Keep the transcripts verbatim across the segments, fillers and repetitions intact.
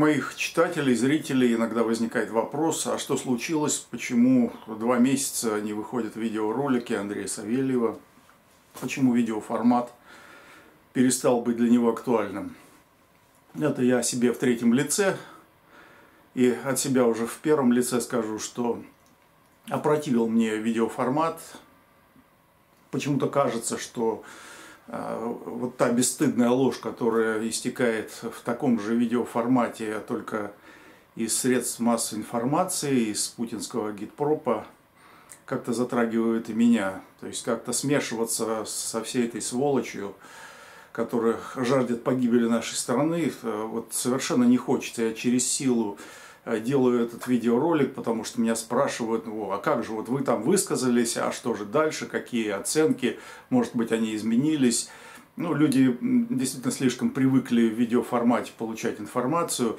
моих читателей, зрителей иногда возникает вопрос, а что случилось, почему два месяца не выходят видеоролики Андрея Савельева, почему видеоформат перестал быть для него актуальным. Это я себе в третьем лице, и от себя уже в первом лице скажу, что опротивил мне видеоформат. Почему-то кажется, что э, вот та бесстыдная ложь, которая истекает в таком же видеоформате, только из средств массовой информации, из путинского гидпропа, как-то затрагивает и меня. То есть как-то смешиваться со всей этой сволочью, которая жаждет погибели нашей страны, вот совершенно не хочется. Я через силу делаю этот видеоролик, потому что меня спрашивают, ну, а как же, вот вы там высказались, а что же дальше, какие оценки, может быть, они изменились. Ну, люди действительно слишком привыкли в видеоформате получать информацию,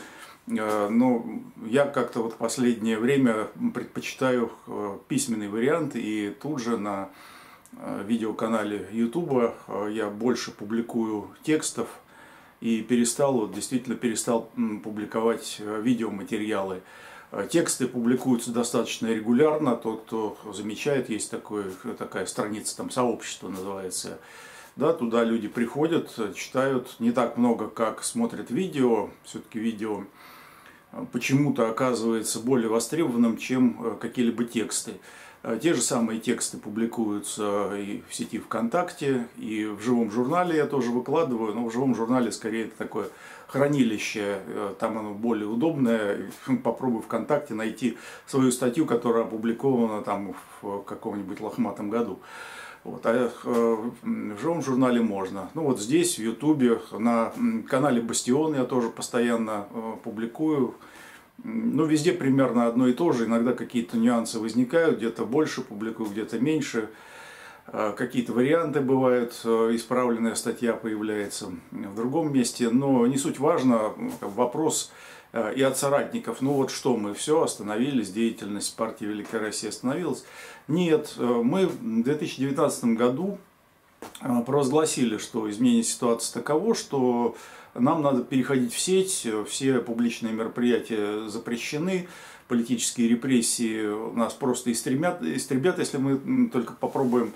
но я как-то вот в последнее время предпочитаю письменный вариант, и тут же на видеоканале YouTube я больше публикую текстов, и перестал, вот, действительно перестал публиковать видеоматериалы. Тексты публикуются достаточно регулярно. Тот, кто замечает, есть такой, такая страница, там сообщество называется. Да, туда люди приходят, читают не так много, как смотрят видео. Все-таки видео почему-то оказывается более востребованным, чем какие-либо тексты. Те же самые тексты публикуются и в сети ВКонтакте, и в живом журнале я тоже выкладываю, но в живом журнале скорее это такое хранилище, там оно более удобное. Попробуй ВКонтакте найти свою статью, которая опубликована там в каком-нибудь лохматом году. Вот. А в живом журнале можно. Ну вот здесь, в Ютубе, на канале Бастион я тоже постоянно публикую. Ну, везде примерно одно и то же. Иногда какие-то нюансы возникают, где-то больше публикую, где-то меньше. Какие-то варианты бывают, исправленная статья появляется в другом месте. Но не суть важно, вопрос и от соратников. Ну вот что, мы все остановились, деятельность партии Великая Россия остановилась? Нет, мы в две тысячи девятнадцатом году провозгласили, что изменение ситуации таково, что нам надо переходить в сеть, все публичные мероприятия запрещены, политические репрессии нас просто истребят, истребят, если мы только попробуем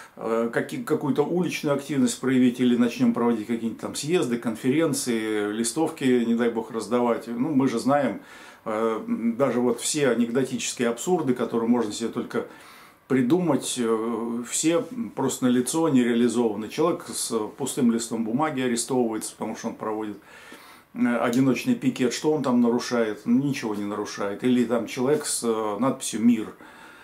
какую-то уличную активность проявить или начнем проводить какие-нибудь там съезды, конференции, листовки, не дай бог, раздавать. Ну, мы же знаем даже вот все анекдотические абсурды, которые можно себе только придумать, все просто налицо, нереализованы. Человек с пустым листом бумаги арестовывается, потому что он проводит одиночный пикет. Что он там нарушает? Ничего не нарушает. Или там человек с надписью «Мир»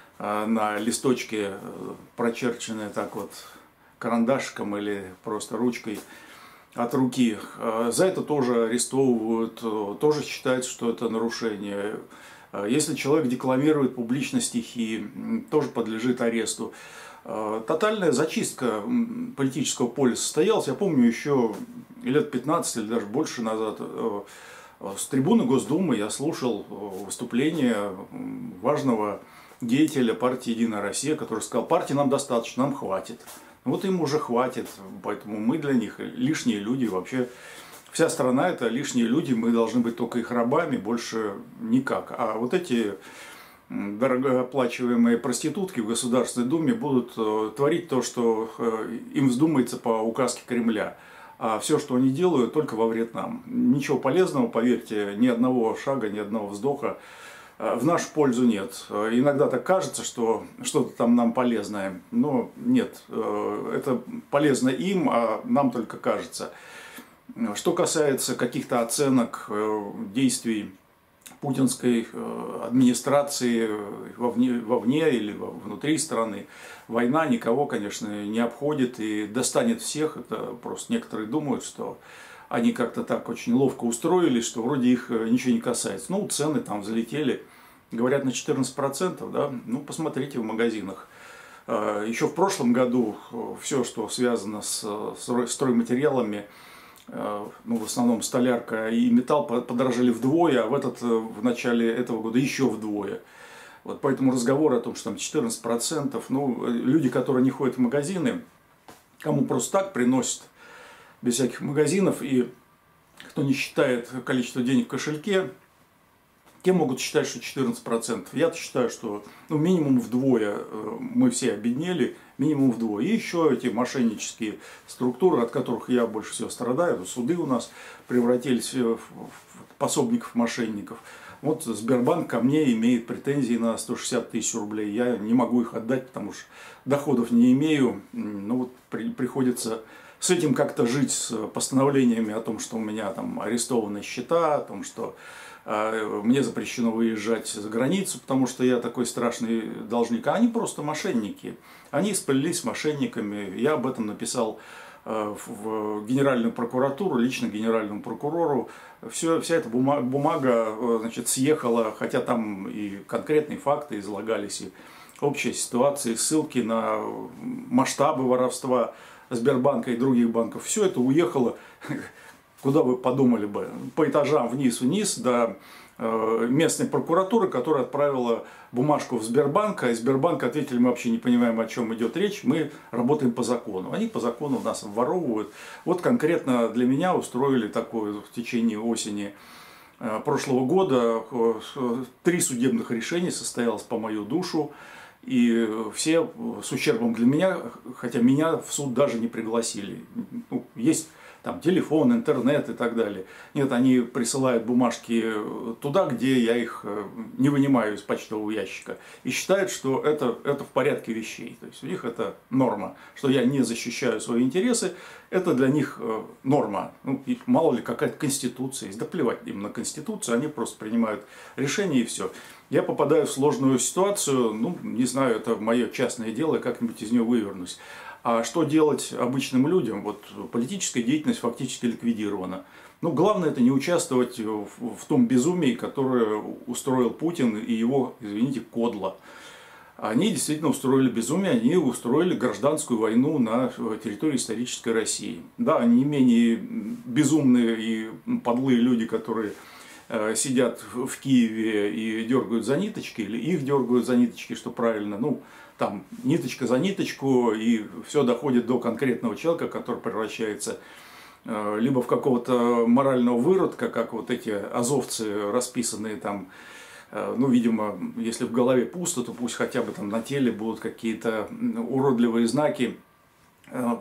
на листочке, прочерченная так вот карандашиком или просто ручкой от руки. За это тоже арестовывают, тоже считается, что это нарушение. Если человек декламирует публично стихи, тоже подлежит аресту. Тотальная зачистка политического поля состоялась. Я помню, еще лет пятнадцать или даже больше назад с трибуны Госдумы я слушал выступление важного деятеля партии «Единая Россия», который сказал: партии нам достаточно, нам хватит. Вот им уже хватит, поэтому мы для них лишние люди. Вообще вся страна — это лишние люди, мы должны быть только их рабами, больше никак. А вот эти дорогооплачиваемые проститутки в Государственной Думе будут творить то, что им вздумается по указке Кремля. А все, что они делают, только во вред нам. Ничего полезного, поверьте, ни одного шага, ни одного вздоха в нашу пользу нет. Иногда так кажется, что что-то там нам полезное, но нет. Это полезно им, а нам только кажется. Что касается каких-то оценок действий путинской администрации вовне, вовне или внутри страны, война никого, конечно, не обходит и достанет всех. Это просто некоторые думают, что они как-то так очень ловко устроились, что вроде их ничего не касается. Ну, цены там взлетели, говорят, на четырнадцать процентов, да? Ну, посмотрите в магазинах. Еще в прошлом году все, что связано с стройматериалами, ну, в основном столярка и металл, подорожали вдвое, а в, этот, в начале этого года еще вдвое. Вот поэтому разговор о том, что там четырнадцать процентов, ну, люди, которые не ходят в магазины, кому просто так приносят без всяких магазинов и кто не считает количество денег в кошельке, те могут считать, что четырнадцать процентов. Я считаю, что ну, минимум вдвое мы все обеднели, минимум вдвое. И еще эти мошеннические структуры, от которых я больше всего страдаю, суды у нас превратились в пособников мошенников. Вот Сбербанк ко мне имеет претензии на сто шестьдесят тысяч рублей. Я не могу их отдать, потому что доходов не имею. Ну вот при, приходится с этим как-то жить, с постановлениями о том, что у меня там арестованы счета, о том, что э, мне запрещено выезжать за границу, потому что я такой страшный должник. А они просто мошенники. Они сплелись с мошенниками. Я об этом написал э, в Генеральную прокуратуру, лично генеральному прокурору. Все, вся эта бумага, бумага значит, съехала, хотя там и конкретные факты излагались, и общая ситуация, и ссылки на масштабы воровства Сбербанка и других банков. Все это уехало, куда вы подумали бы, по этажам вниз-вниз до местной прокуратуры, которая отправила бумажку в Сбербанк, и Сбербанк ответили: мы вообще не понимаем, о чем идет речь, мы работаем по закону. Они по закону нас обворовывают. Вот конкретно для меня устроили такое в течение осени прошлого года. Три судебных решения состоялось по мою душу, и все с ущербом для меня, хотя меня в суд даже не пригласили. Ну, есть там телефон, интернет и так далее. Нет, они присылают бумажки туда, где я их не вынимаю из почтового ящика. И считают, что это, это в порядке вещей. То есть у них это норма, что я не защищаю свои интересы. Это для них норма. Ну, и мало ли какая-то конституция есть. Да плевать им на конституцию, они просто принимают решение и все. Я попадаю в сложную ситуацию, ну, не знаю, это мое частное дело, я как-нибудь из нее вывернусь. А что делать обычным людям? Вот политическая деятельность фактически ликвидирована. Ну, главное это не участвовать в, в том безумии, которое устроил Путин и его, извините, кодло. Они действительно устроили безумие, они устроили гражданскую войну на территории исторической России. Да, они не менее безумные и подлые люди, которые сидят в Киеве и дергают за ниточки, или их дергают за ниточки, что правильно, ну, там, ниточка за ниточку, и все доходит до конкретного человека, который превращается э, либо в какого-то морального выродка, как вот эти азовцы, расписанные там, э, ну, видимо, если в голове пусто, то пусть хотя бы там на теле будут какие-то уродливые знаки. Э,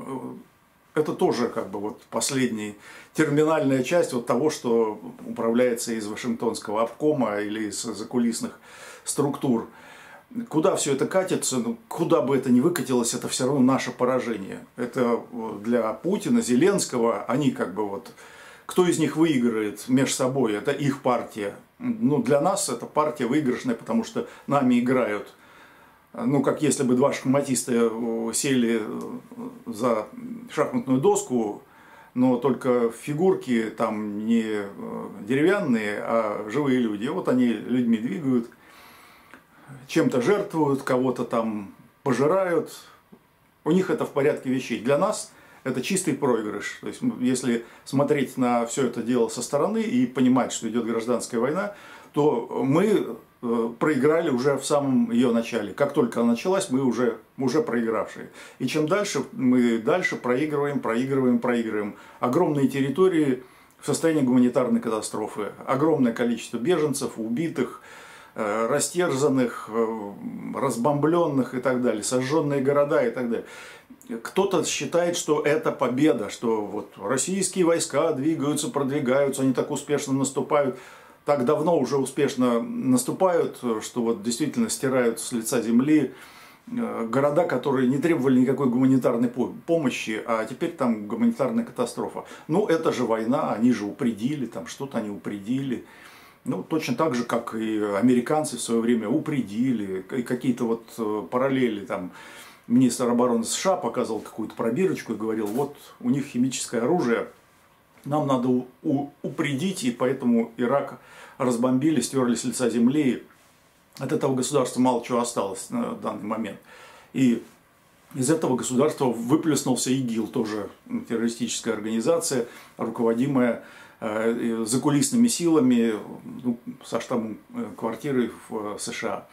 это тоже как бы вот последняя терминальная часть вот того, что управляется из Вашингтонского обкома или из закулисных структур. Куда все это катится, ну, куда бы это ни выкатилось, это все равно наше поражение. Это для Путина, Зеленского, они как бы вот, кто из них выиграет между собой, это их партия. Ну, для нас это партия выигрышная, потому что нами играют. Ну, как если бы два шахматиста сели за шахматную доску, но только фигурки там не деревянные, а живые люди. И вот они людьми двигают, чем-то жертвуют, кого-то там пожирают. У них это в порядке вещей. Для нас это чистый проигрыш. То есть, если смотреть на все это дело со стороны и понимать, что идет гражданская война, то мы проиграли уже в самом ее начале. Как только она началась, мы уже, уже проигравшие. И чем дальше, мы дальше проигрываем, проигрываем, проигрываем. Огромные территории в состоянии гуманитарной катастрофы. Огромное количество беженцев, убитых, растерзанных, разбомбленных и так далее. Сожженные города и так далее. Кто-то считает, что это победа, что вот российские войска двигаются, продвигаются, они так успешно наступают. Так давно уже успешно наступают, что вот действительно стирают с лица земли города, которые не требовали никакой гуманитарной помощи, а теперь там гуманитарная катастрофа. Ну, это же война, они же упредили, там что-то они упредили. Ну, точно так же, как и американцы в свое время упредили, и какие-то вот параллели, там, министр обороны США показывал какую-то пробирочку и говорил: вот у них химическое оружие, нам надо у, у, упредить, и поэтому Ирак разбомбили, стерли с лица земли. От этого государства мало чего осталось на данный момент. И из этого государства выплеснулся ИГИЛ, тоже террористическая организация, руководимая э, закулисными силами, ну, со штабом квартиры в США.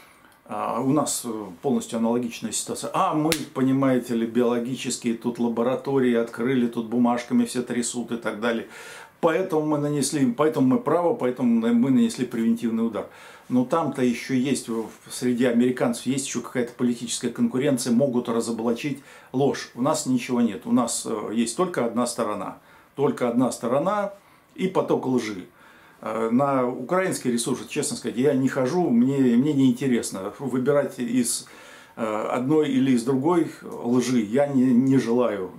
А у нас полностью аналогичная ситуация. А мы, понимаете ли, биологические тут лаборатории открыли, тут бумажками все трясут и так далее. поэтому мы нанесли, поэтому мы правы, поэтому мы нанесли превентивный удар. Но там-то еще есть, среди американцев есть еще какая-то политическая конкуренция, могут разоблачить ложь. У нас ничего нет, у нас есть только одна сторона. Только одна сторона и поток лжи. На украинские ресурсы, честно сказать, я не хожу, мне, мне не интересно. Выбирать из одной или из другой лжи я не, не желаю.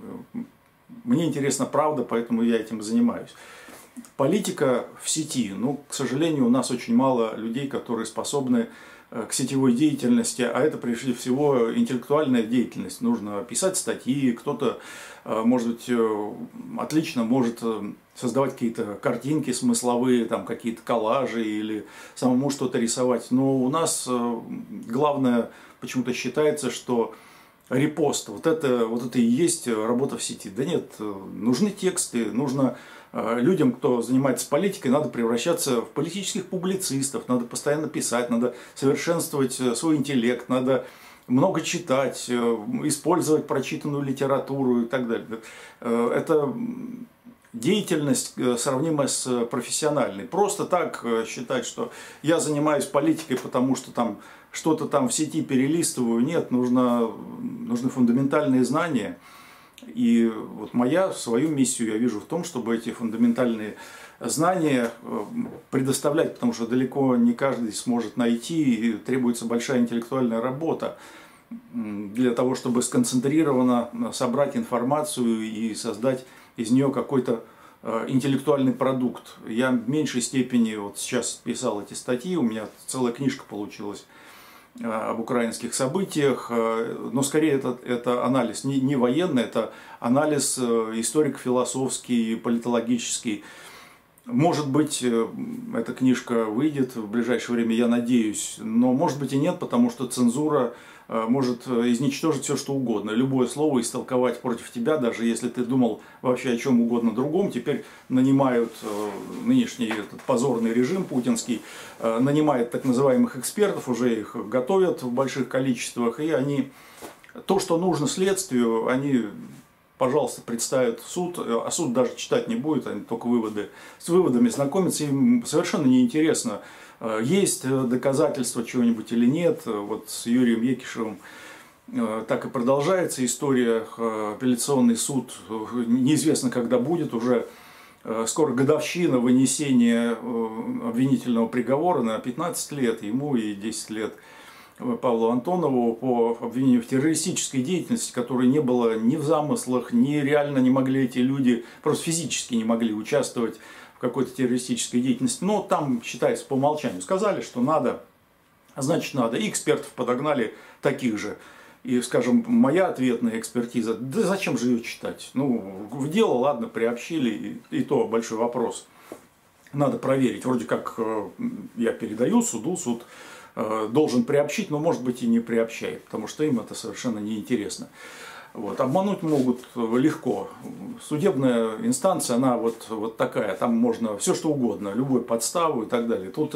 Мне интересна правда, поэтому я этим занимаюсь. Политика в сети. Ну, к сожалению, у нас очень мало людей, которые способны к сетевой деятельности, а это прежде всего интеллектуальная деятельность. Нужно писать статьи, кто-то, может быть, отлично может создавать какие-то картинки смысловые, там какие-то коллажи или самому что-то рисовать. Но у нас главное, почему-то считается, что репост, вот это, вот это и есть работа в сети. Да нет, нужны тексты, нужно людям, кто занимается политикой, надо превращаться в политических публицистов, надо постоянно писать, надо совершенствовать свой интеллект, надо много читать, использовать прочитанную литературу и так далее. Это деятельность, сравнимая с профессиональной. Просто так считать, что я занимаюсь политикой, потому что там что-то там в сети перелистываю, нет, нужно, нужны фундаментальные знания. И вот моя свою миссию я вижу в том, чтобы эти фундаментальные знания предоставлять, потому что далеко не каждый сможет найти, и требуется большая интеллектуальная работа для того, чтобы сконцентрированно собрать информацию и создать из нее какой-то интеллектуальный продукт. Я в меньшей степени вот сейчас писал эти статьи, у меня целая книжка получилась об украинских событиях, но скорее это, это анализ не, не военный, это анализ историко-философский, политологический. Может быть, эта книжка выйдет в ближайшее время, я надеюсь, но может быть и нет, потому что цензура может изничтожить все, что угодно. Любое слово истолковать против тебя, даже если ты думал вообще о чем угодно другом. Теперь нанимают нынешний этот позорный режим путинский, нанимает так называемых экспертов, уже их готовят в больших количествах, и они то, что нужно следствию, они, пожалуйста, представят в суд, а суд даже читать не будет, они только выводы, с выводами знакомятся, им совершенно неинтересно, есть доказательства чего-нибудь или нет. Вот с Юрием Екишевым так и продолжается история, апелляционный суд неизвестно когда будет, уже скоро годовщина вынесения обвинительного приговора на пятнадцать лет ему и десять лет Павлу Антонову по обвинению в террористической деятельности, которой не было ни в замыслах, ни реально не могли эти люди, просто физически не могли участвовать в какой-то террористической деятельности. Но там, считается, по умолчанию сказали, что надо, значит надо. И экспертов подогнали таких же. И, скажем, моя ответная экспертиза, да зачем же ее читать? Ну, в дело, ладно, приобщили, и, и то большой вопрос. Надо проверить. Вроде как я передаю суду, суд должен приобщить, но может быть и не приобщает, потому что им это совершенно неинтересно. Вот. Обмануть могут легко. Судебная инстанция, она вот, вот такая, там можно все что угодно, любую подставу и так далее. Тут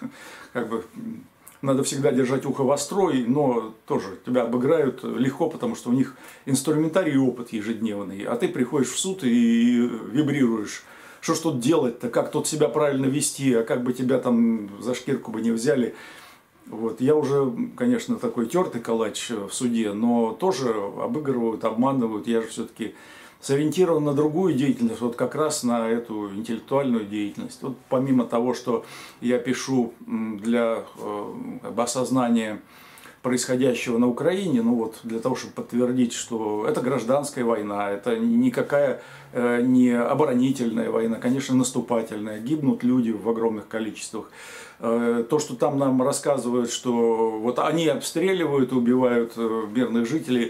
как бы надо всегда держать ухо востро, но тоже тебя обыграют легко, потому что у них инструментарий и опыт ежедневный, а ты приходишь в суд и вибрируешь. Что ж тут делать-то, как тут себя правильно вести, а как бы тебя там за шкирку бы не взяли. Вот. Я уже, конечно, такой тертый калач в суде, но тоже обыгрывают, обманывают. Я же все-таки сориентирован на другую деятельность, вот как раз на эту интеллектуальную деятельность. Вот помимо того, что я пишу для как бы, осознания происходящего на Украине, ну вот для того, чтобы подтвердить, что это гражданская война, это никакая э, не оборонительная война, конечно, наступательная, гибнут люди в огромных количествах. Э, то, что там нам рассказывают, что вот они обстреливают, убивают мирных жителей,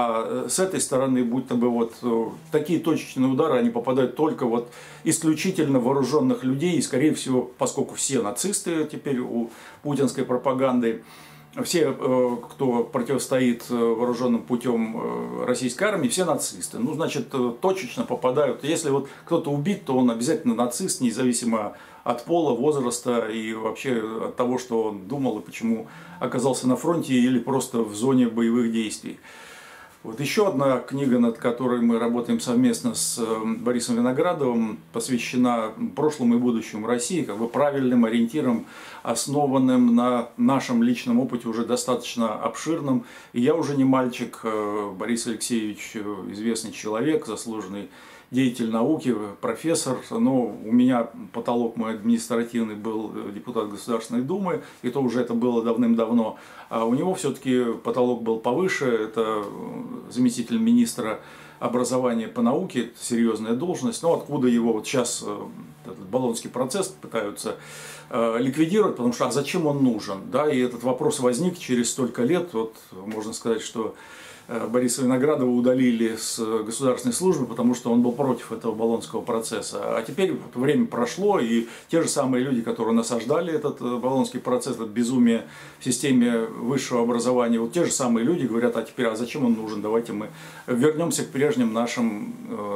а с этой стороны, будто бы вот такие точечные удары, они попадают только вот исключительно вооруженных людей, и скорее всего, поскольку все нацисты теперь у путинской пропаганды, все, кто противостоит вооруженным путем российской армии, все нацисты. Ну, значит, точечно попадают. Если вот кто-то убит, то он обязательно нацист, независимо от пола, возраста и вообще от того, что он думал и почему оказался на фронте или просто в зоне боевых действий. Вот еще одна книга, над которой мы работаем совместно с Борисом Виноградовым, посвящена прошлому и будущему России, как бы правильным ориентирам, основанным на нашем личном опыте, уже достаточно обширном. И я уже не мальчик, Борис Алексеевич известный человек, заслуженный деятель науки, профессор, но у меня потолок мой административный был депутат Государственной Думы, и то уже это было давным-давно. А у него все-таки потолок был повыше, это заместитель министра образования по науке, серьезная должность, но откуда его вот сейчас этот болонский процесс пытаются ликвидировать, потому что а зачем он нужен, да, и этот вопрос возник через столько лет, вот можно сказать, что Бориса Виноградова удалили с государственной службы, потому что он был против этого болонского процесса. А теперь вот время прошло, и те же самые люди, которые насаждали этот болонский процесс, это безумие в системе высшего образования, вот те же самые люди говорят, а теперь, а зачем он нужен, давайте мы вернемся к прежним нашим,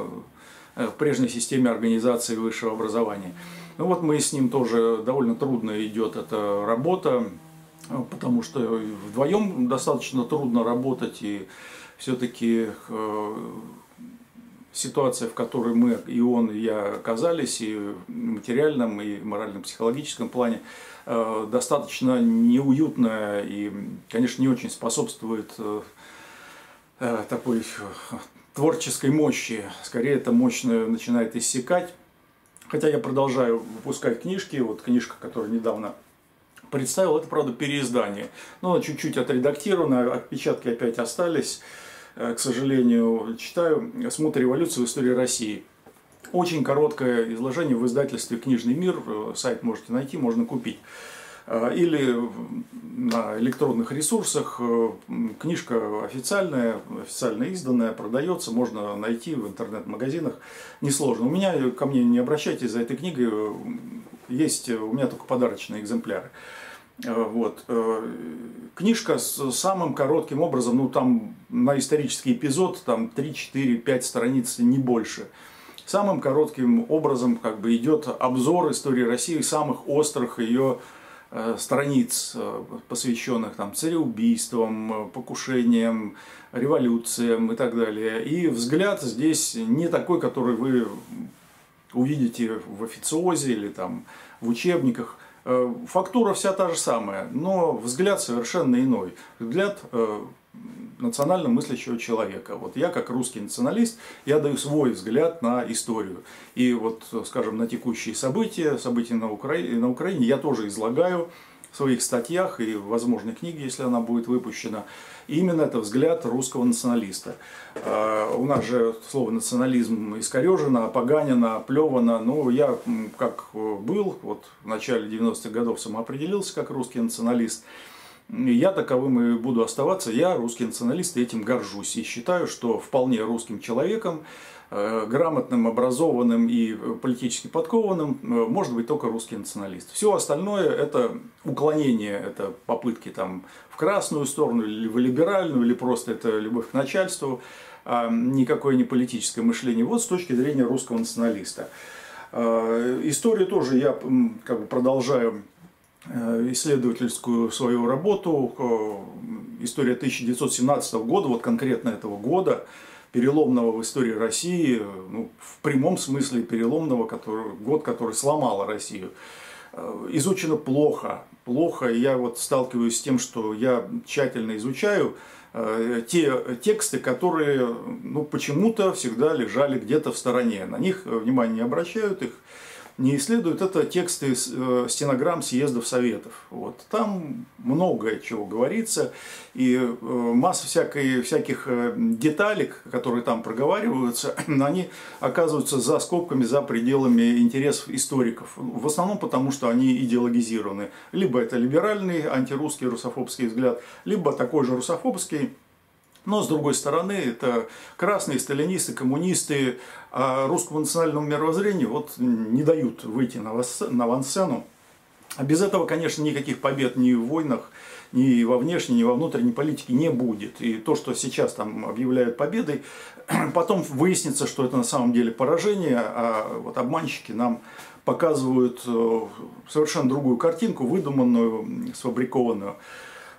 к прежней системе организации высшего образования. Ну вот мы с ним тоже, довольно трудно идет эта работа, потому что вдвоем достаточно трудно работать, и все-таки э, ситуация, в которой мы, и он, и я оказались, и в материальном, и моральном, психологическом плане, э, достаточно неуютная и, конечно, не очень способствует э, э, такой творческой мощи. Скорее, эта мощь начинает иссякать. Хотя я продолжаю выпускать книжки. Вот книжка, которая недавно представил, это, правда, переиздание. Но она чуть-чуть отредактирована, отпечатки опять остались. К сожалению, читаю «Смута революции в истории России». Очень короткое изложение в издательстве «Книжный мир». Сайт можете найти, можно купить. Или на электронных ресурсах. Книжка официальная, официально изданная, продается, можно найти в интернет-магазинах. Несложно. У меня, ко мне не обращайтесь за этой книгой, есть у меня только подарочные экземпляры. Вот. Книжка с самым коротким образом, ну там на исторический эпизод, там три, четыре, пять страниц, не больше. Самым коротким образом как бы идет обзор истории России, самых острых ее страниц, посвященных там цареубийствам, покушениям, революциям и так далее. И взгляд здесь не такой, который вы увидите в официозе или там в учебниках. Фактура вся та же самая, но взгляд совершенно иной. Взгляд национально мыслящего человека. Вот я, как русский националист, я даю свой взгляд на историю. И вот, скажем, на текущие события, события на Украине, на Украине я тоже излагаю в своих статьях и в возможной книге, если она будет выпущена. И именно это взгляд русского националиста. У нас же слово национализм искорежено, опоганено, оплевано. Но я, как был, вот в начале девяностых годов самоопределился как русский националист. Я таковым и буду оставаться. Я русский националист, и этим горжусь. И считаю, что вполне русским человеком, грамотным, образованным и политически подкованным может быть только русский националист. Все остальное это уклонение, это попытки там в красную сторону, или в либеральную, или просто это любовь к начальству, а никакое не политическое мышление. Вот с точки зрения русского националиста. Историю тоже я как бы продолжаю исследовательскую свою работу. История тысяча девятьсот семнадцатого года, вот конкретно этого года, переломного в истории России, ну, в прямом смысле переломного, который, год, который сломал Россию, изучено плохо. Плохо. И я вот сталкиваюсь с тем, что я тщательно изучаю э, те тексты, которые ну, почему-то всегда лежали где-то в стороне. На них внимания не обращают, их не исследуют. Это тексты стенограмм съездов Советов. Вот. Там много чего говорится, и масса всякой, всяких деталек, которые там проговариваются, они оказываются за скобками, за пределами интересов историков. В основном потому, что они идеологизированы. Либо это либеральный, антирусский, русофобский взгляд, либо такой же русофобский. Но, с другой стороны, это красные, сталинисты, коммунисты, а русскому национальному мировоззрению вот не дают выйти на авансцену. А без этого, конечно, никаких побед ни в войнах, ни во внешней, ни во внутренней политике не будет. И то, что сейчас там объявляют победой, потом выяснится, что это на самом деле поражение, а вот обманщики нам показывают совершенно другую картинку, выдуманную, сфабрикованную.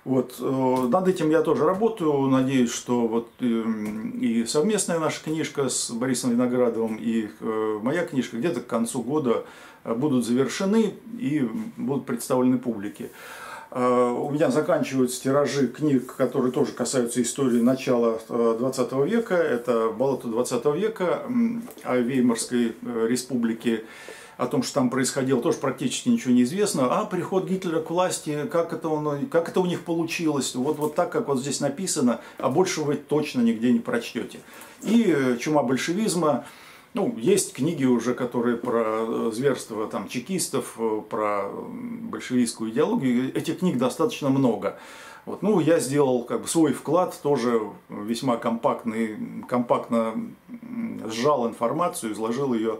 Вот, над этим я тоже работаю, надеюсь, что вот и совместная наша книжка с Борисом Виноградовым, и моя книжка где-то к концу года будут завершены и будут представлены публике. У меня заканчиваются тиражи книг, которые тоже касаются истории начала двадцатого века. Это «Болото двадцатого века» о Веймарской республике. О том, что там происходило, тоже практически ничего не известно. А приход Гитлера к власти, как это, он, как это у них получилось, вот, вот так, как вот здесь написано, а больше вы точно нигде не прочтете. И «Чума большевизма». Ну, есть книги уже, которые про зверство там, чекистов, про большевистскую идеологию. Этих книг достаточно много. Вот. Ну, я сделал как бы свой вклад, тоже весьма компактный, компактно сжал информацию, изложил ее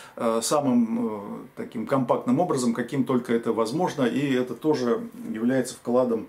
самым таким компактным образом, каким только это возможно, и это тоже является вкладом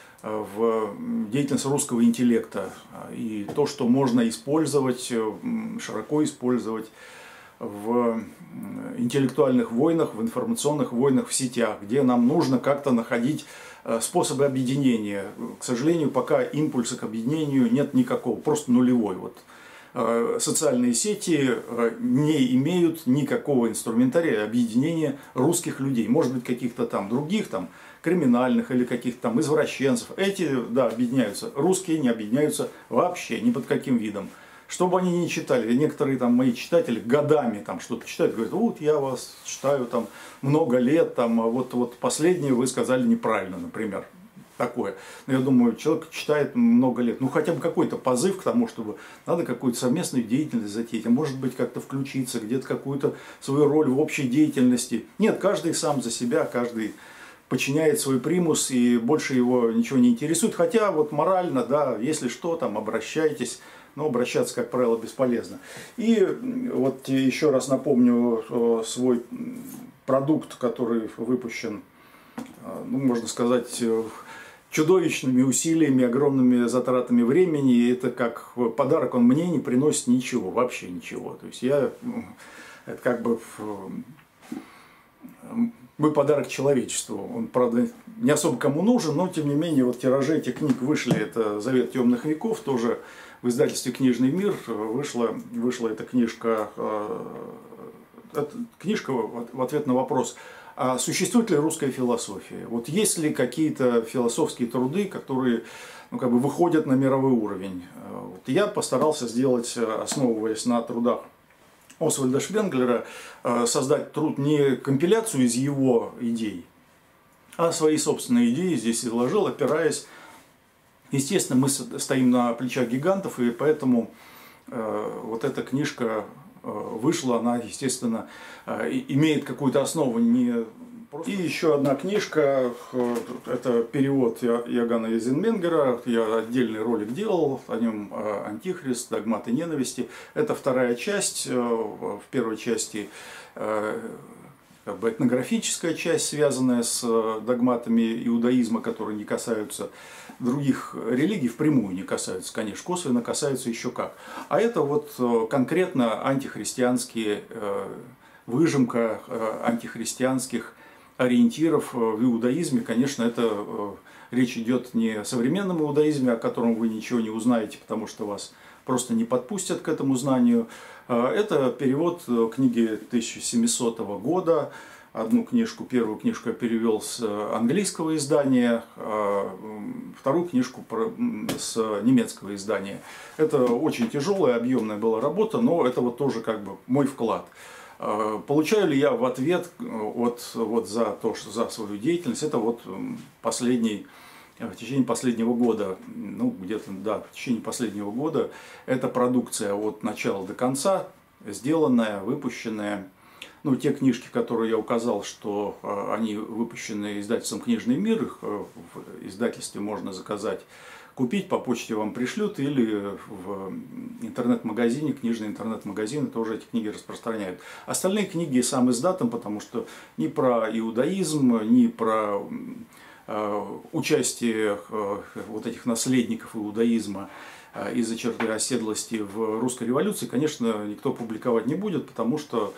в деятельность русского интеллекта и то, что можно использовать, широко использовать в интеллектуальных войнах, в информационных войнах в сетях, где нам нужно как-то находить способы объединения. К сожалению, пока импульса к объединению нет никакого, просто нулевой. Вот. Социальные сети не имеют никакого инструментария объединения русских людей. Может быть, каких-то там других, там, криминальных или каких-то там извращенцев. Эти, да, объединяются. Русские не объединяются вообще, ни под каким видом. Что бы они ни читали, некоторые там мои читатели годами там что-то читают, говорят, вот я вас читаю там много лет, там, а вот, вот последнее вы сказали неправильно, например. Такое. Но я думаю, человек читает много лет. Ну, хотя бы какой-то позыв к тому, чтобы надо какую-то совместную деятельность затеять. А может быть, как-то включиться, где-то какую-то свою роль в общей деятельности. Нет, каждый сам за себя, каждый подчиняет свой примус, и больше его ничего не интересует. Хотя вот морально, да, если что, там обращайтесь. Но обращаться, как правило, бесполезно. И вот еще раз напомню свой продукт, который выпущен, ну, можно сказать, чудовищными усилиями, огромными затратами времени. И это как подарок, он мне не приносит ничего, вообще ничего. То есть я, это как бы мой подарок человечеству. Он, правда, не особо кому нужен, но тем не менее вот тиражи этих книг вышли. Это «Завет темных веков», тоже в издательстве «Книжный мир» вышла, вышла эта книжка, эта книжка в ответ на вопрос: а существует ли русская философия? Вот есть ли какие-то философские труды, которые, ну, как бы выходят на мировой уровень? Вот я постарался сделать, основываясь на трудах Освальда Швенглера, создать труд не компиляцию из его идей, а свои собственные идеи здесь изложил, опираясь. Естественно, мы стоим на плечах гигантов, и поэтому вот эта книжка вышла, она, естественно, имеет какую-то основу. Не просто... И еще одна книжка, это перевод Иоганна Эйзенменгера, я отдельный ролик делал о нем, «Антихрист. Догматы ненависти». Это вторая часть. В первой части как бы этнографическая часть, связанная с догматами иудаизма, которые не касаются других религий, впрямую не касаются, конечно, косвенно касаются еще как. А это вот конкретно антихристианские, выжимка антихристианских ориентиров в иудаизме. Конечно, это речь идет не о современном иудаизме, о котором вы ничего не узнаете, потому что вас просто не подпустят к этому знанию. Это перевод книги тысяча семисотого года. Одну книжку, первую книжку я перевел с английского издания, а вторую книжку с немецкого издания. Это очень тяжелая, объемная была работа, но это вот тоже как бы мой вклад. Получаю ли я в ответ вот, вот за то, что за свою деятельность? Это вот последний, в течение последнего года, ну где-то, да, в течение последнего года, эта продукция от начала до конца, сделанная, выпущенная. Ну, те книжки, которые я указал, что они выпущены издательством «Книжный мир», их в издательстве можно заказать, купить, по почте вам пришлют, или в интернет-магазине, книжный интернет-магазин тоже эти книги распространяют. Остальные книги сам издатом, потому что ни про иудаизм, ни про участие вот этих наследников иудаизма из-за черты оседлости в русской революции, конечно, никто публиковать не будет, потому что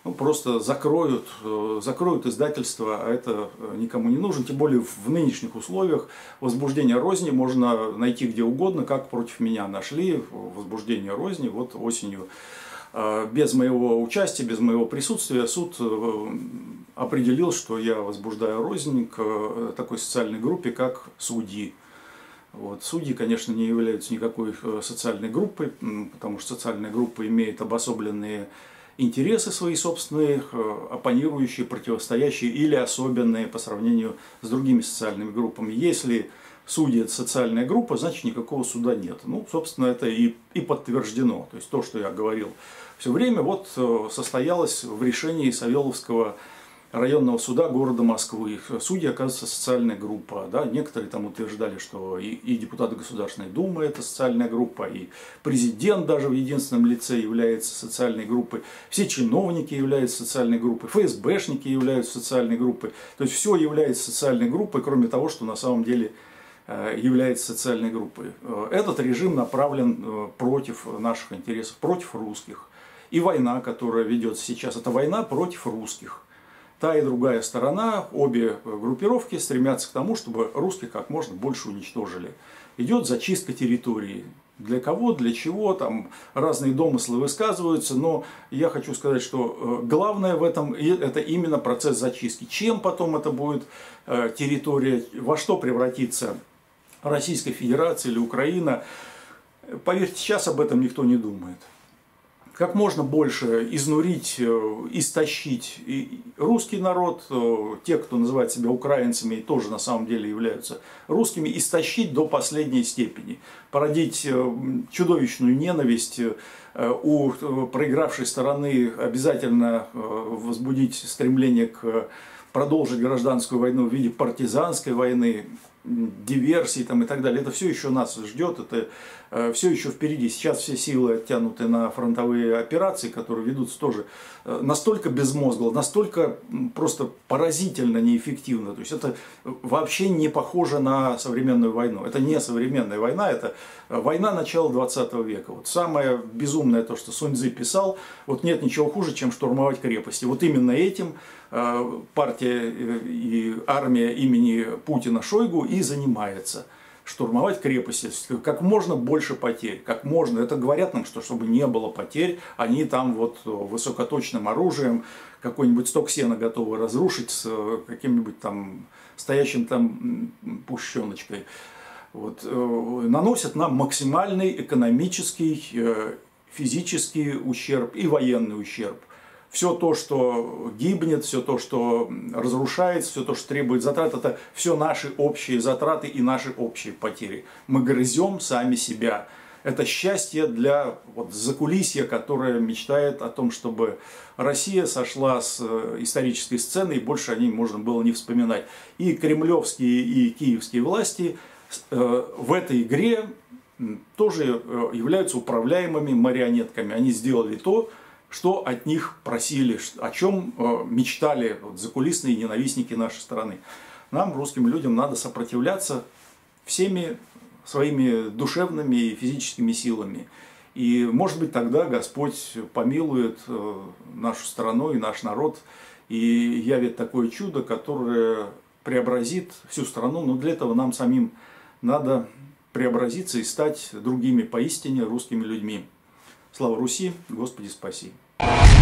ну, просто закроют, закроют издательство, а это никому не нужно. Тем более в нынешних условиях возбуждение розни можно найти где угодно, как против меня нашли возбуждение розни вот осенью. Без моего участия, без моего присутствия суд определил, что я возбуждаю рознь к такой социальной группе, как судьи. Вот. Судьи, конечно, не являются никакой социальной группой, потому что социальная группа имеет обособленные интересы свои собственные, оппонирующие, противостоящие или особенные по сравнению с другими социальными группами. Если судьи – это социальная группа, значит никакого суда нет. Ну, собственно, это и, и подтверждено. То есть то, что я говорил все время, вот состоялось в решении Савеловского районного суда города Москвы. Судьи, оказывается, социальная группа. Да? Некоторые там утверждали, что и, и депутаты Государственной Думы это социальная группа, и президент даже в единственном лице является социальной группой. Все чиновники являются социальной группой, эф эс бэшники являются социальной группой. То есть все является социальной группой, кроме того, что на самом деле является социальной группой. Этот режим направлен против наших интересов, против русских. И война, которая ведется сейчас, это война против русских. Та и другая сторона, обе группировки стремятся к тому, чтобы русских как можно больше уничтожили. Идет зачистка территории. Для кого, для чего, там разные домыслы высказываются, но я хочу сказать, что главное в этом это именно процесс зачистки. Чем потом это будет территория, во что превратится Российская Федерация или Украина, поверьте, сейчас об этом никто не думает. Как можно больше изнурить, истощить и русский народ, те, кто называет себя украинцами и тоже на самом деле являются русскими, истощить до последней степени, породить чудовищную ненависть у проигравшей стороны, обязательно возбудить стремление к продолжить гражданскую войну в виде партизанской войны, диверсий там, и так далее. Это все еще нас ждет, это э, все еще впереди. Сейчас все силы оттянуты на фронтовые операции, которые ведутся тоже э, настолько безмозгло, настолько просто поразительно неэффективно. То есть это вообще не похоже на современную войну. Это не современная война, это война начала двадцатого века. Вот самое безумное то, что Сунь Цзы писал, вот нет ничего хуже, чем штурмовать крепости. Вот именно этим э, партия и армия имени Путина Шойгу и занимается. Штурмовать крепости, как можно больше потерь, как можно. Это говорят нам, что чтобы не было потерь, они там вот высокоточным оружием какой-нибудь сток сена готовы разрушить с каким-нибудь там стоящим там пущеночкой. Вот, наносят нам максимальный экономический, физический ущерб и военный ущерб. Все то, что гибнет, все то, что разрушается, все то, что требует затрат, это все наши общие затраты и наши общие потери. Мы грызем сами себя. Это счастье для вот, закулисья, которое мечтает о том, чтобы Россия сошла с исторической сцены, и больше о ней можно было не вспоминать. И кремлевские, и киевские власти в этой игре тоже являются управляемыми марионетками. Они сделали то, что от них просили, о чем мечтали закулисные ненавистники нашей страны. Нам, русским людям, надо сопротивляться всеми своими душевными и физическими силами. И, может быть, тогда Господь помилует нашу страну и наш народ и явит такое чудо, которое преобразит всю страну. Но для этого нам самим надо преобразиться и стать другими поистине русскими людьми. Слава Руси, Господи спаси!